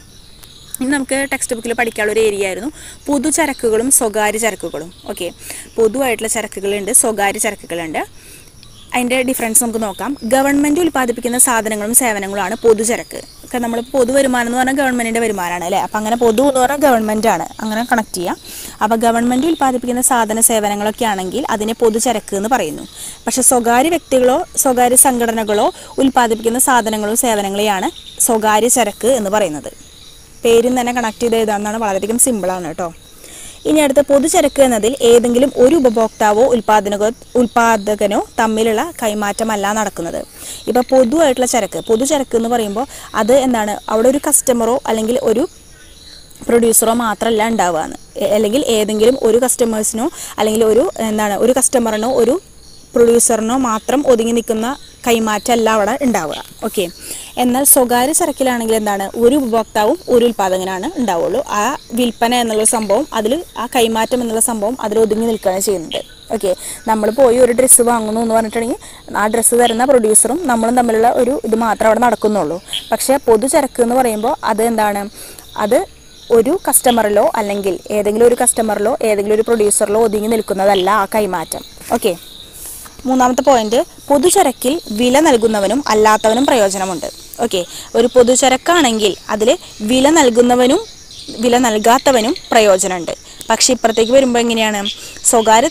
ഇനി നമുക്ക് ടെക്സ്റ്റ് ബുക്കിൽ പഠിക്കാനുള്ള ഒരു ഏരിയ ആയിരുന്നു പൊതുചരക്കുകളും സ്വകാര്യ ചരക്കുകളും. ഓക്കെ, പൊതുവായിട്ടുള്ള ചരക്കുകളുണ്ട്, സ്വകാര്യ ചരക്കുകളുണ്ട്. അതിൻ്റെ ഡിഫറൻസ് നമുക്ക് നോക്കാം. ഗവൺമെൻറ് ഉൽപ്പാദിപ്പിക്കുന്ന സാധനങ്ങളും സേവനങ്ങളുമാണ് പൊതുചരക്ക്. ഒക്കെ നമ്മൾ പൊതുവരുമാനം എന്ന് പറഞ്ഞാൽ ഗവൺമെൻറ്റിൻ്റെ വരുമാനമാണ് അല്ലേ. അപ്പം അങ്ങനെ പൊതു എന്ന് പറഞ്ഞാൽ ഗവൺമെൻറ്റാണ്, അങ്ങനെ കണക്ട് ചെയ്യാം. അപ്പോൾ ഗവൺമെൻറ് ഉൽപ്പാദിപ്പിക്കുന്ന സാധന സേവനങ്ങളൊക്കെ ആണെങ്കിൽ അതിനെ പൊതുചരക്ക് എന്ന് പറയുന്നു. പക്ഷേ സ്വകാര്യ വ്യക്തികളോ സ്വകാര്യ സംഘടനകളോ ഉൽപ്പാദിപ്പിക്കുന്ന സാധനങ്ങളും സേവനങ്ങളെയാണ് സ്വകാര്യ ചരക്ക് എന്ന് പറയുന്നത്. പേരും തന്നെ കണക്ട് ചെയ്ത് എഴുതാമെന്നാണ്, വളരെയധികം സിമ്പിളാണ് കേട്ടോ. ഇനി അടുത്ത പൊതുചരക്ക് എന്നതിൽ ഏതെങ്കിലും ഒരു ഉപഭോക്താവോ ഉൽപാദനകോ ഉൽപാദകനോ തമ്മിലുള്ള കൈമാറ്റമല്ല നടക്കുന്നത്. ഇപ്പോൾ പൊതുവായിട്ടുള്ള ചരക്ക്, പൊതുചരക്ക് എന്ന് പറയുമ്പോൾ അത് എന്താണ്, അവിടെ ഒരു കസ്റ്റമറോ അല്ലെങ്കിൽ ഒരു പ്രൊഡ്യൂസറോ മാത്രമല്ല ഉണ്ടാവുകയെന്ന്, അല്ലെങ്കിൽ ഏതെങ്കിലും ഒരു കസ്റ്റമേഴ്സിനോ അല്ലെങ്കിൽ ഒരു എന്താണ് ഒരു കസ്റ്റമറിനോ ഒരു പ്രൊഡ്യൂസറിനോ മാത്രം ഒതുങ്ങി നിൽക്കുന്ന കൈമാറ്റമല്ല അവിടെ ഉണ്ടാവുക. ഓക്കെ, എന്നാൽ സ്വകാര്യ ചരക്കിലാണെങ്കിൽ എന്താണ്, ഒരു ഉപഭോക്താവും ഒരു ഉൽപ്പാദകനാണ് ഉണ്ടാവുള്ളൂ. ആ വിൽപ്പന എന്നുള്ള സംഭവം അതിൽ, ആ കൈമാറ്റം എന്നുള്ള സംഭവം അതിൽ ഒതുങ്ങി നിൽക്കുകയാണ് ചെയ്യുന്നത്. ഓക്കെ, നമ്മൾ പോയി ഒരു ഡ്രസ്സ് വാങ്ങുന്നു എന്ന് പറഞ്ഞിട്ടുണ്ടെങ്കിൽ ആ ഡ്രസ്സ് തരുന്ന പ്രൊഡ്യൂസറും നമ്മളും തമ്മിലുള്ള ഒരു ഇത് മാത്രമേ അവിടെ നടക്കുന്നുള്ളൂ. പക്ഷേ പൊതുചരക്ക് എന്ന് പറയുമ്പോൾ അത് എന്താണ്, അത് ഒരു കസ്റ്റമറിലോ അല്ലെങ്കിൽ ഏതെങ്കിലും ഒരു കസ്റ്റമറിലോ ഏതെങ്കിലും ഒരു പ്രൊഡ്യൂസറിലോ ഒതുങ്ങി നിൽക്കുന്നതല്ല ആ കൈമാറ്റം. ഓക്കെ, മൂന്നാമത്തെ പോയിന്റ്, പൊതുചരക്കിൽ വില നൽകുന്നവനും അല്ലാത്തവനും പ്രയോജനമുണ്ട്. ഓക്കെ, ഒരു പൊതുചരക്കാണെങ്കിൽ അതിൽ വില നൽകുന്നവനും വില നൽകാത്തവനും പ്രയോജനമുണ്ട്. പക്ഷെ ഇപ്പുറത്തേക്ക് വരുമ്പോൾ എങ്ങനെയാണ്, സ്വകാര്യ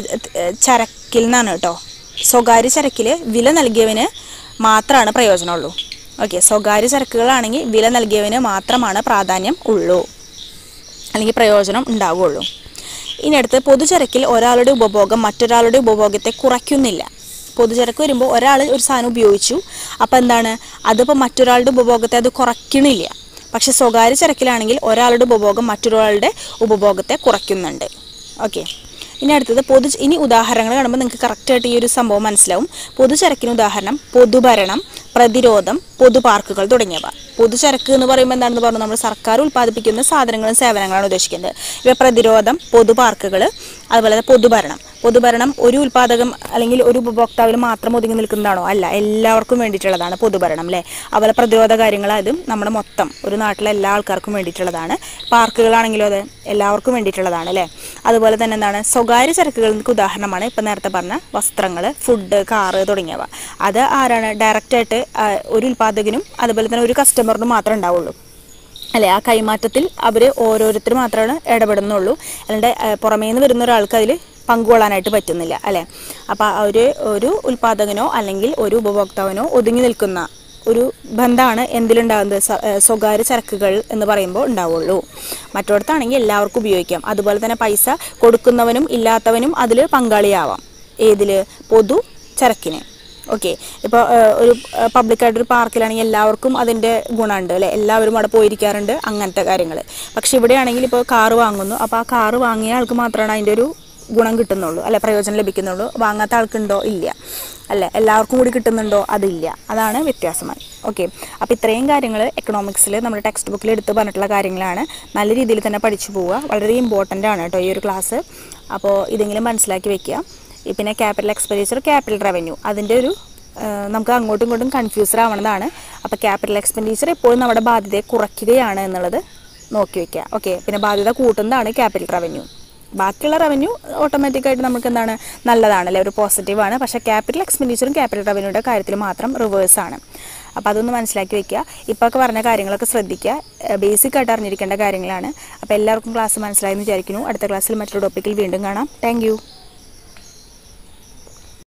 ചരക്കിൽ നിന്നാണ് കേട്ടോ. സ്വകാര്യ ചരക്കിൽ വില നൽകിയവന് മാത്രമാണ് പ്രയോജനമുള്ളൂ. ഓക്കെ, സ്വകാര്യ ചരക്കുകളാണെങ്കിൽ വില നൽകിയവന് മാത്രമാണ് പ്രാധാന്യം ഉള്ളൂ അല്ലെങ്കിൽ പ്രയോജനം ഉണ്ടാവുകയുള്ളൂ. ഇനി അടുത്ത്, പൊതുചരക്കിൽ ഒരാളുടെ ഉപഭോഗം മറ്റൊരാളുടെ ഉപഭോഗത്തെ കുറയ്ക്കുന്നില്ല. പൊതുചരക്ക് വരുമ്പോൾ ഒരാൾ ഒരു സാധനം ഉപയോഗിച്ചു, അപ്പോൾ എന്താണ്, അതിപ്പോൾ മറ്റൊരാളുടെ ഉപഭോഗത്തെ അത് കുറയ്ക്കണില്ല. പക്ഷെ സ്വകാര്യ ചരക്കിലാണെങ്കിൽ ഒരാളുടെ ഉപഭോഗം മറ്റൊരാളുടെ ഉപഭോഗത്തെ കുറയ്ക്കുന്നുണ്ട്. ഓക്കെ, ഇനി അടുത്തത് പൊതു ഇനി ഉദാഹരണങ്ങൾ കാണുമ്പോൾ നിങ്ങൾക്ക് കറക്റ്റായിട്ട് ഈ ഒരു സംഭവം മനസ്സിലാവും. പൊതുചരക്കിന് ഉദാഹരണം പൊതുഭരണം, പ്രതിരോധം, പൊതുപാർക്കുകൾ തുടങ്ങിയവ. പൊതുചരക്ക് എന്ന് പറയുമ്പോൾ എന്താണെന്ന് പറഞ്ഞു, നമ്മൾ സർക്കാർ ഉൽപ്പാദിപ്പിക്കുന്ന സാധനങ്ങളും സേവനങ്ങളാണ് ഉദ്ദേശിക്കുന്നത്. ഇവ പ്രതിരോധം, പൊതുപാർക്കുകൾ, അതുപോലെ പൊതുഭരണം. പൊതുഭരണം ഒരു ഉൽപ്പാദകം അല്ലെങ്കിൽ ഒരു ഉപഭോക്താവിൽ മാത്രം ഒതുങ്ങി നിൽക്കുന്നതാണോ? അല്ല, എല്ലാവർക്കും വേണ്ടിയിട്ടുള്ളതാണ് പൊതുഭരണം അല്ലേ. അതുപോലെ പ്രതിരോധ കാര്യങ്ങൾ, അതും നമ്മുടെ മൊത്തം ഒരു നാട്ടിലെ എല്ലാ ആൾക്കാർക്കും വേണ്ടിയിട്ടുള്ളതാണ്. പാർക്കുകളാണെങ്കിലും അത് എല്ലാവർക്കും വേണ്ടിയിട്ടുള്ളതാണ് അല്ലേ. അതുപോലെ തന്നെ എന്താണ്, സ്വകാര്യ ചരക്കുകൾക്ക് ഉദാഹരണമാണ് ഇപ്പം നേരത്തെ പറഞ്ഞ വസ്ത്രങ്ങൾ, ഫുഡ്, കാറ് തുടങ്ങിയവ. അത് ആരാണ്, ഡയറക്റ്റായിട്ട് ഒരു ഉൽപ്പാദകനും അതുപോലെ തന്നെ ഒരു കസ്റ്റമറിനും മാത്രമേ ഉണ്ടാവുള്ളൂ അല്ലേ. ആ കൈമാറ്റത്തിൽ അവർ ഓരോരുത്തർ മാത്രമാണ് ഇടപെടുന്നുള്ളൂ, അല്ലാണ്ട് പുറമേ നിന്ന് വരുന്ന ഒരാൾക്ക് അതിൽ പങ്കുകൊള്ളാനായിട്ട് പറ്റുന്നില്ല അല്ലേ. അപ്പോൾ ഒരു ഒരു ഉൽപ്പാദകനോ അല്ലെങ്കിൽ ഒരു ഉപഭോക്താവിനോ ഒതുങ്ങി നിൽക്കുന്ന ഒരു ബന്ധമാണ് എന്തിലുണ്ടാകുന്നത്, സ്വകാര്യ ചരക്കുകൾ എന്ന് പറയുമ്പോൾ ഉണ്ടാവുള്ളൂ. മറ്റോടത്താണെങ്കിൽ എല്ലാവർക്കും ഉപയോഗിക്കാം. അതുപോലെ തന്നെ പൈസ കൊടുക്കുന്നവനും ഇല്ലാത്തവനും അതിൽ പങ്കാളിയാവാം. ഏതിൽ, പൊതു ചരക്കിന്. ഓക്കെ, ഇപ്പോൾ ഒരു പബ്ലിക്കായിട്ടൊരു പാർക്കിലാണെങ്കിൽ എല്ലാവർക്കും അതിൻ്റെ ഗുണമുണ്ട് അല്ലേ, എല്ലാവരും അവിടെ പോയിരിക്കാറുണ്ട്, അങ്ങനത്തെ കാര്യങ്ങൾ. പക്ഷെ ഇവിടെയാണെങ്കിൽ ഇപ്പോൾ കാറ് വാങ്ങുന്നു, അപ്പോൾ ആ കാറ് വാങ്ങിയ ആൾക്ക് മാത്രമാണ് അതിൻ്റെ ഒരു ഗുണം കിട്ടുന്നുള്ളൂ അല്ലെ, പ്രയോജനം ലഭിക്കുന്നുള്ളൂ. വാങ്ങാത്ത ആൾക്കുണ്ടോ? ഇല്ല അല്ലേ. എല്ലാവർക്കും കൂടി കിട്ടുന്നുണ്ടോ? അതില്ല. അതാണ് വ്യത്യാസമായി. ഓക്കെ, അപ്പോൾ ഇത്രയും കാര്യങ്ങൾ എക്കണോമിക്സിൽ നമ്മുടെ ടെക്സ്റ്റ് ബുക്കിൽ എടുത്ത് പറഞ്ഞിട്ടുള്ള കാര്യങ്ങളാണ്. നല്ല രീതിയിൽ തന്നെ പഠിച്ചു പോവുക. വളരെ ഇമ്പോർട്ടൻ്റ് ആണ് കേട്ടോ ഈ ഒരു ക്ലാസ്. അപ്പോൾ ഇതെങ്കിലും മനസ്സിലാക്കി വെക്കുക. പിന്നെ ക്യാപിറ്റൽ എക്സ്പെൻഡിച്ചർ, ക്യാപിറ്റൽ റവന്യൂ, അതിൻ്റെ ഒരു നമുക്ക് അങ്ങോട്ടും ഇങ്ങോട്ടും കൺഫ്യൂസർ ആവണതാണ്. അപ്പോൾ ക്യാപിറ്റൽ എക്സ്പെൻഡിച്ചർ എപ്പോഴും നമ്മുടെ ബാധ്യതയെ കുറയ്ക്കുകയാണ് എന്നുള്ളത് നോക്കി വയ്ക്കുക. ഓക്കെ, പിന്നെ ബാധ്യത കൂട്ടുന്നതാണ് ക്യാപിറ്റൽ റവന്യൂ. ബാക്കിയുള്ള റവന്യൂ ഓട്ടോമാറ്റിക്കായിട്ട് നമുക്ക് എന്താണ് നല്ലതാണല്ലേ, ഒരു പോസിറ്റീവാണ്. പക്ഷേ ക്യാപിറ്റൽ എക്സ്പെൻഡിച്ചറും ക്യാപിറ്റൽ റവന്യൂയുടെ കാര്യത്തിൽ മാത്രം റിവേഴ്സാണ്. അപ്പോൾ അതൊന്ന് മനസ്സിലാക്കി വെക്കുക. ഇപ്പോൾ ഒക്കെ പറഞ്ഞ കാര്യങ്ങളൊക്കെ ശ്രദ്ധിക്കുക. ബേസിക് ആയിട്ട് അറിഞ്ഞിരിക്കേണ്ട കാര്യങ്ങളാണ്. അപ്പോൾ എല്ലാവർക്കും ക്ലാസ് മനസ്സിലായെന്ന് വിചാരിക്കുന്നു. അടുത്ത ക്ലാസ്സിൽ മറ്റൊരു ടോപ്പിക്കിൽ വീണ്ടും കാണാം. താങ്ക്